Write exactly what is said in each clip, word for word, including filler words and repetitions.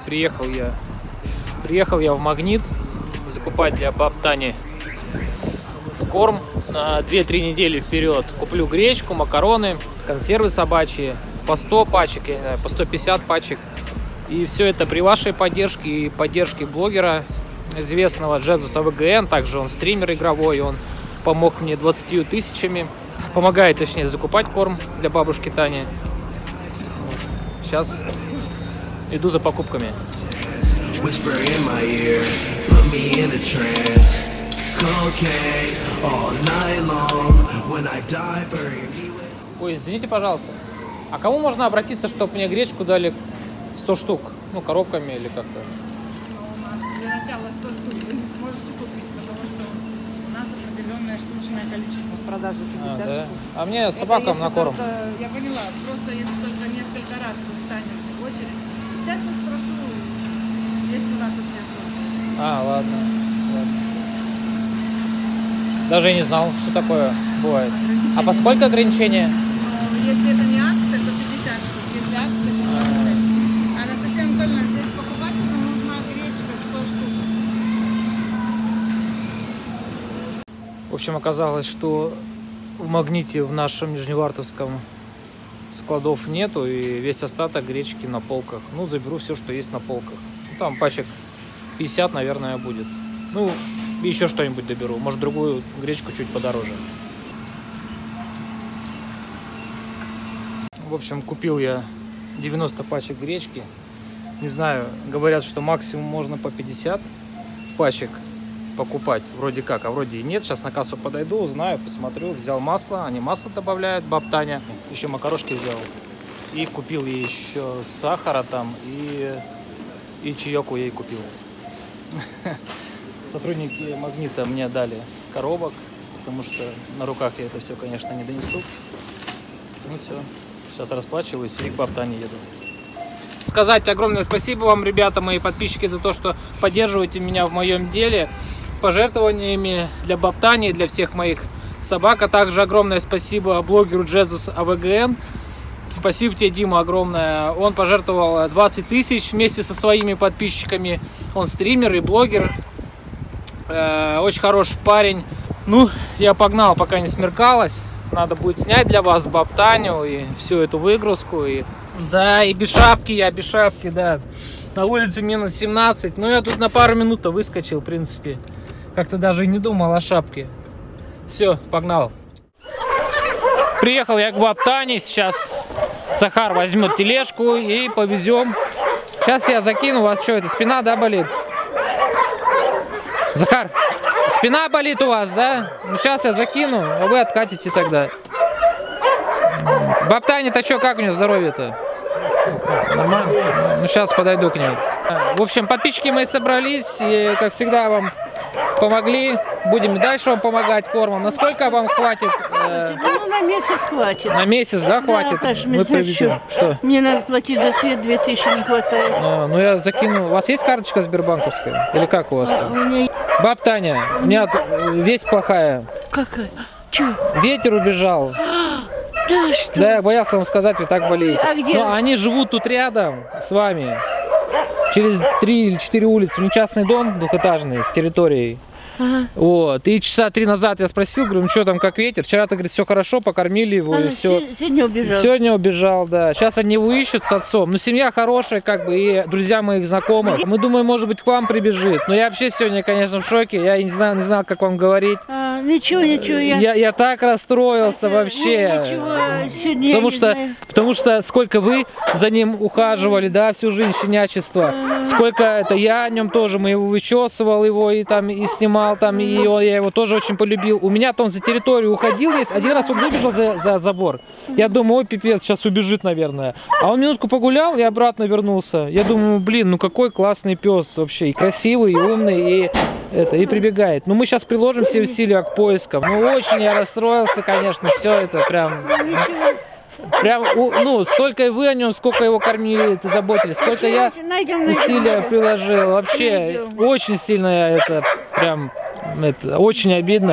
Приехал я, приехал я в Магнит закупать для баб Тани корм на две-три недели вперед. Куплю гречку, макароны, консервы собачьи, по сто пачек, я не знаю, по сто пятьдесят пачек. И все это при вашей поддержке и поддержке блогера, известного Jesus эй ви джи эн. Также он стример игровой, он помог мне двадцатью тысячами. Помогает, точнее, закупать корм для бабушки Тани. Сейчас иду за покупками. Ой, извините, пожалуйста. А кому можно обратиться, чтобы мне гречку дали сто штук? Ну, коробками или как-то? Для начала сто штук вы не сможете купить, потому что у нас определенное штучное количество в продаже пятьдесят а, да? штук. А мне собакам на корм. Только, я поняла, просто если только несколько раз вы встанете в очередь. Сейчас я спрошу, есть у нас вообще столько. А, ладно. ладно. Даже и не знал, что такое бывает. А по сколько ограничения? Ну, если это не акция, то пятьдесят штук. Если акция, то а, Анастасия Анатольевна, здесь покупателям нужна гречка сто штук. В общем, оказалось, что в Магните в нашем Нижневартовском складов нету, и весь остаток гречки на полках. Ну, заберу все, что есть на полках. Ну, там пачек пятьдесят, наверное, будет. Ну, еще что-нибудь доберу. Может, другую гречку чуть подороже. В общем, купил я девяносто пачек гречки. Не знаю, говорят, что максимум можно по пятьдесят пачек покупать. Вроде как, а вроде и нет. Сейчас на кассу подойду, узнаю, посмотрю. Взял масло, они масло добавляют, баб Таня. Еще макарошки взял. И купил ей еще сахара там, и, и чаек ей купил. Сотрудники Магнита мне дали коробок, потому что на руках я это все, конечно, не донесу. Ну все, сейчас расплачиваюсь и к баб Тане еду. Сказать огромное спасибо вам, ребята, мои подписчики, за то, что поддерживаете меня в моем деле пожертвованиями для баб Тани, для всех моих собак. А также огромное спасибо блогеру Jesus эй ви джи эн. Спасибо тебе, Дима, огромное. Он пожертвовал двадцать тысяч вместе со своими подписчиками. Он стример и блогер. Э, очень хороший парень. Ну, я погнал, пока не смеркалось. Надо будет снять для вас баб Таню и всю эту выгрузку. И... Да, и без шапки я, без шапки, да. На улице минус семнадцать. Но я тут на пару минут выскочил, в принципе. Как-то даже и не думал о шапке. Все, погнал. Приехал я к баб Тане. Сейчас Захар возьмет тележку и повезем. Сейчас я закину. У вас что, это спина, да, болит? Захар, спина болит у вас, да? Ну, сейчас я закину, а вы откатите тогда. Баб Таня-то что, как у нее здоровье-то? Нормально? Ну, сейчас подойду к ней. В общем, подписчики мои собрались, и, как всегда, вам помогли. Будем дальше вам помогать кормом. Насколько вам хватит? Э... Ну, на месяц хватит. На месяц, да, хватит? Да, мы повезем. Что? Мне надо платить за свет, две тысячи не хватает. А, ну, я закину. У вас есть карточка сбербанковская? Или как у вас там? У меня... Баб Таня, у меня весть плохая. Какая? Че? Ветер убежал. Да что? Да, я боялся вам сказать, вы так болеете. А где? Но они живут тут рядом с вами. Через три или четыре улицы. У них частный дом двухэтажный с территорией. Ага. Вот. И часа три назад я спросил, говорю, ну что там, как ветер? Вчера-то, говорит, все хорошо, покормили его, а, и все. Сегодня убежал. Сегодня убежал, да. Сейчас они его ищут с отцом. Ну, семья хорошая, как бы, и друзья моих знакомых. Мы думаем, может быть, к вам прибежит. Но я вообще сегодня, конечно, в шоке. Я не знаю, не знал, как вам говорить. А, ничего, ничего. Я, я, я так расстроился это, вообще. Ничего, сегодня потому что, потому что сколько вы за ним ухаживали, да, всю жизнь щенячества. А, сколько это я о нем тоже, мы его вычесывал его и там и снимал. Там, и я его тоже очень полюбил. У меня-то он за территорию уходил есть. Один раз он выбежал за, за забор. Я думаю, ой, пипец, сейчас убежит, наверное. А он минутку погулял и обратно вернулся. Я думаю, блин, ну какой классный пес вообще. И красивый, и умный, и, это, и прибегает. Ну мы сейчас приложим все усилия к поискам. Ну очень я расстроился, конечно. Все это прям... Прям, ну, столько и вы о нем, сколько его кормили, ты заботились, сколько я усилия приложил. Вообще, очень сильно я это прям... Это очень обидно. Он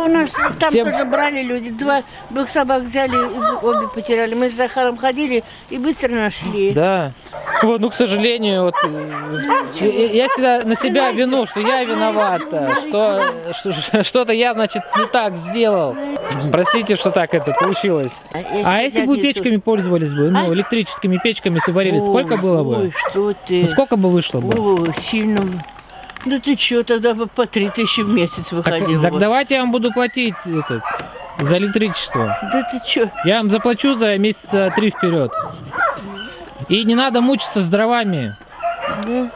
у нас там Всем- тоже брали люди. Два, двух собак взяли, и обе потеряли. Мы с Захаром ходили и быстро нашли. Да. Вот, ну, к сожалению, вот, э, я, я всегда на себя вину, что я виновата, что что- что-то я, значит, не так сделал. Простите, что так это получилось. А если бы вы печками пользовались бы, ну, электрическими печками, если варили, сколько было бы? Ой, что ты. Ну, сколько бы вышло бы? О, сильно. Да ты что, тогда бы по три тысячи в месяц Так, выходило. так бы. давайте я вам буду платить этот, за электричество. Да ты что? Я вам заплачу за месяца три вперед. И не надо мучиться с дровами. Да.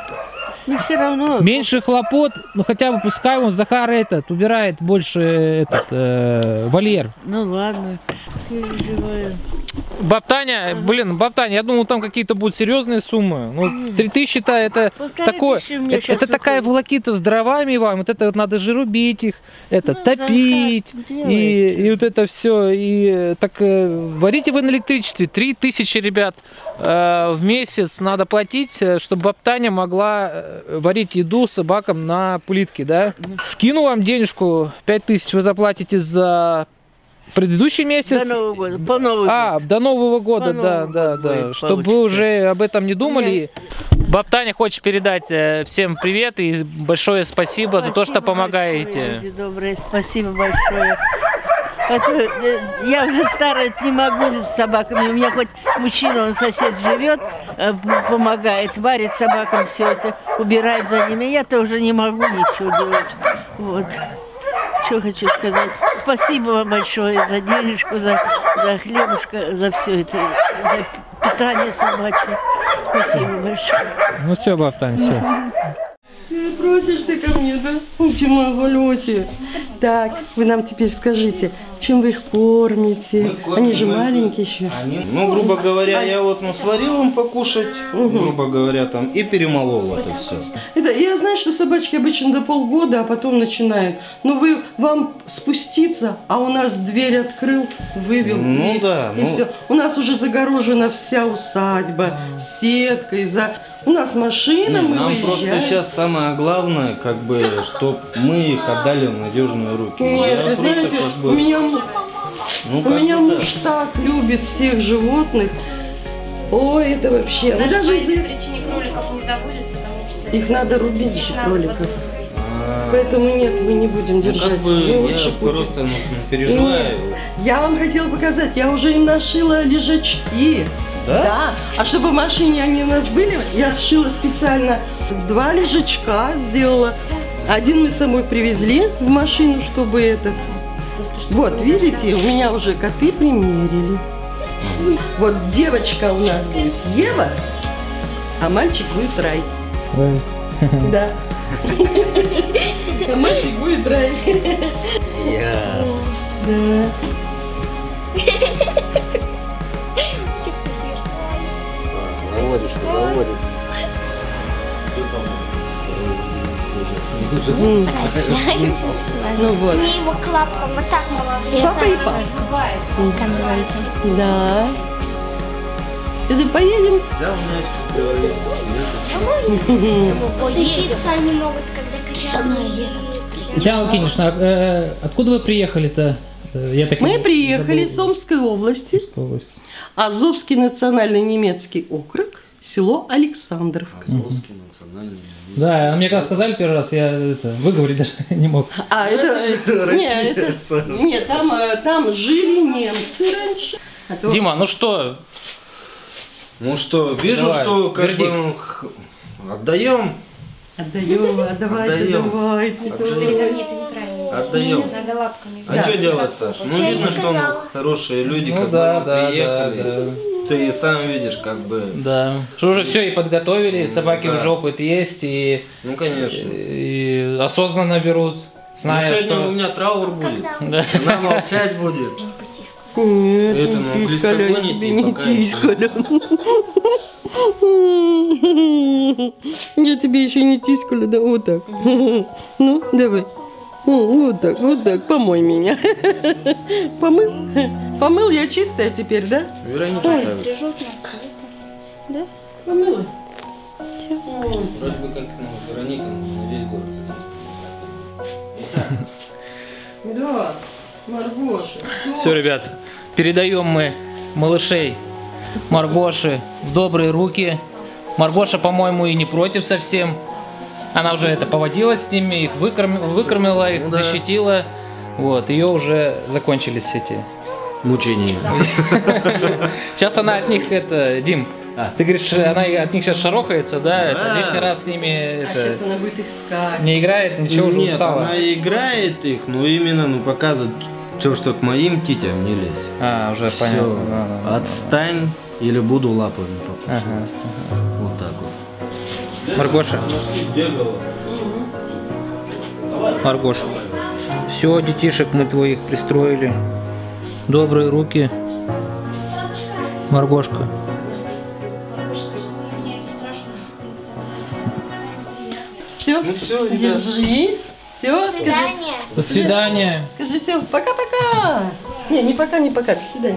Ну все равно. Меньше хлопот, ну хотя бы пускай он Захар этот убирает больше этот э, вольер. Ну ладно. Переживаю. Баптаня, блин, Баптаня, я думал, там какие-то будут серьезные суммы. Ну, три тысячи-то это Полторы такое. тысячи у меня Это, щас это такая выходит. волокита с дровами вам. Вот это вот надо же рубить их, это Ну, топить. Захар И, делает. и вот это все. И э, так э, варите вы на электричестве. Три тысячи, ребят, э, в месяц надо платить, э, чтобы Баптаня могла э, варить еду собакам на плитке, да? Скину вам денежку, пять тысяч вы заплатите за предыдущий месяц. До Нового года. По Новому А, году. до Нового года, По да, Новому да, году да. будет, Чтобы вы получится. уже об этом не думали. Баптаня хочет передать э, всем привет и большое спасибо, за то, что Спасибо помогаете. большое, люди добрые, спасибо большое. Это, э, я уже старая, не могу с собаками. У меня хоть мужчина, он сосед живет, э, п- помогает, варит собакам все это, убирает за ними. Я-то уже не могу ничего делать. Вот. Что хочу сказать. Спасибо вам большое за денежку, за, за хлебушка, за все это, за питание собачье. Спасибо большое. Ну все, Баптань, все. Ты просишься ко мне, да? Очень могу, Люси. Так, вы нам теперь скажите, чем вы их кормите? Мы кормим, Они же мы- маленькие еще. Они, ну, грубо говоря, я вот ну, сварил им покушать, грубо говоря, там, и перемолол это все. Это, я знаю, что собачки обычно до полгода, а потом начинают. Но вы, вам спуститься, а у нас дверь открыл, вывел. Ну дверь, да, И ну- все. У нас уже загорожена вся усадьба сеткой. За... У нас машина, мы Нам выезжаем. просто сейчас самое главное, как бы, чтобы мы их отдали в надежные руки. Нет, Я вы просто, знаете, как бы, у меня, му- ну, у как меня бы муж так любит всех животных. Ой, это вообще. Даже, Даже по из этой их, причине кроликов не забудет, потому что их надо рубить их же, надо кроликов. потом- а, Поэтому нет, мы не будем ну, держать. как бы, Мы я лучше купим. просто ну, переживаю. Я вам хотела показать, я уже им нашила лежачки. Да? А чтобы в машине они у нас были, я сшила специально два лежачка, сделала. Один мы с собой привезли в машину, чтобы этот. Вот, видите, у меня уже коты примерили. Вот девочка у нас будет Ева, а мальчик будет Рай. Да. А мальчик будет Рай. Ясно. Да. Заводится, заводится. М, Прощаемся. Ну вот. Не его к лапкам, вот так. Я Папа знаю, и папа. раскрывает, как говорится. Да. Это поедем? Да, у меня есть Садиться они могут, когда качают. Татьяна Лукинична, а, э, откуда вы приехали-то? Э, Я так и Мы приехали забыл. из Омской области, Область. Азовский национальный немецкий округ, село Александровка. русский национальный. Да, а мне когда сказали первый раз, я это, выговорить даже не мог. А это, же не, Россия, это, Саша. нет, там, э, там жили немцы раньше. А то- Дима, ну что, Ну что, вижу, Давай, что как вердикт. бы х- отдаем, Отдаем, отдавайте, Отдаем. давайте. Так давайте. что- Нет, это неправильно. отдаем. Надо лапками. А Да. что делать, Саш? Ну Я и видно, что сказала. хорошие люди, ну как да, бы да, да, приехали. да. Ты и сам видишь, как бы. Да. Что уже все и подготовили, собаки да. уже опыт есть, и, Ну конечно. и осознанно берут, зная, Ну, сегодня что... у меня траур будет. Да. Она молчать будет. Нет, Это, не ну, тискали, близко я гонит, тебе и не пока тискали. Я тебе еще не тискали, да, вот так. Ну, давай. Ну, вот так, вот так, помой меня. Помыл? Помыл, я чистая теперь, да? Вероника так. Прижут нас. Да? Помыла? Вроде бы как ну, Вероника ну, на весь город известна. Итак, Да, Маргоша. Все, ребят, передаем мы малышей Маргоши в добрые руки. Маргоша, по-моему, и не против совсем. Она уже это поводилась с ними, их выкормила, выкормила их, Ну да. защитила. Вот, ее уже закончились эти. Мучение. Сейчас она от них это, Дим, А. ты говоришь, она от них сейчас шарохается, да? Это Да. лишний раз с ними А это, сейчас она будет их искать. не играет, ничего уже Нет, устала. она играет их, но именно ну, показывает все, что к моим титям не лезь. А, уже Всё. понятно. Да, да, да. Отстань или буду лапами покусывать. Ага. Вот так вот. Маргоша, Маргоша. Все, детишек мы твоих пристроили. Добрые руки. Маргошка. Все, Ну все, ребят. держи. Все, скажи, Свидание. До свидания. скажи все, пока-пока. Не, не пока, не пока, до свидания.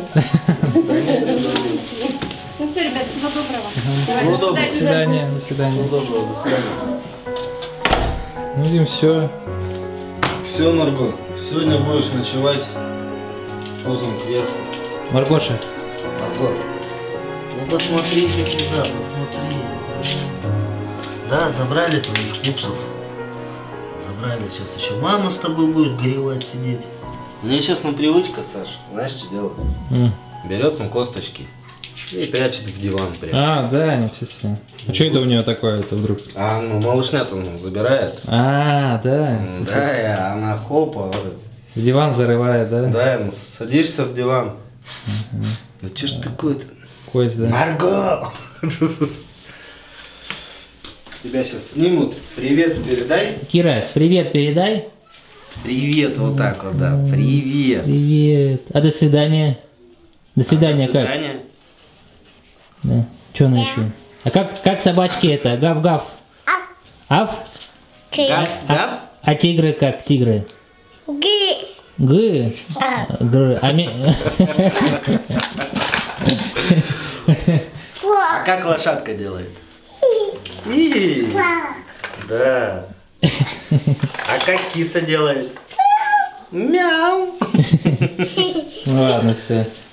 Ну все, ребят, всего доброго. Всего доброго. До свидания. До свидания. Доброго, до свидания. Ну, Дим, все. Все, Марго, сегодня будешь ночевать позом кверху. Маргоша. Марго, ну посмотрите туда, посмотри. Да, забрали твоих пупсов. Забрали. Сейчас еще мама с тобой будет горевать сидеть. У меня сейчас ну привычка, Саш. Знаешь, что делать? М. Берет ну косточки и прячет в диван прям. А, да, ничего себе. А что это у него такое это вдруг? А ну малышня-то ну, забирает. А, да. М, Да, и она хопа. В диван зарывает, да? Да, ну, садишься в диван. Да что ж такое-то? Кость, да. Марго! Тебя сейчас снимут. Привет передай. Кира, привет передай. Привет, вот так вот, да. Привет. Привет. А до свидания. До свидания, До как? свидания. Да. Что она еще? А как, как собачки это? Гав-гав. Ав? Гав, гав? А тигры как тигры? Ги. Г. Гр. А ми- А как лошадка делает? И. Да. А как киса делает? Мяу. Ладно, все.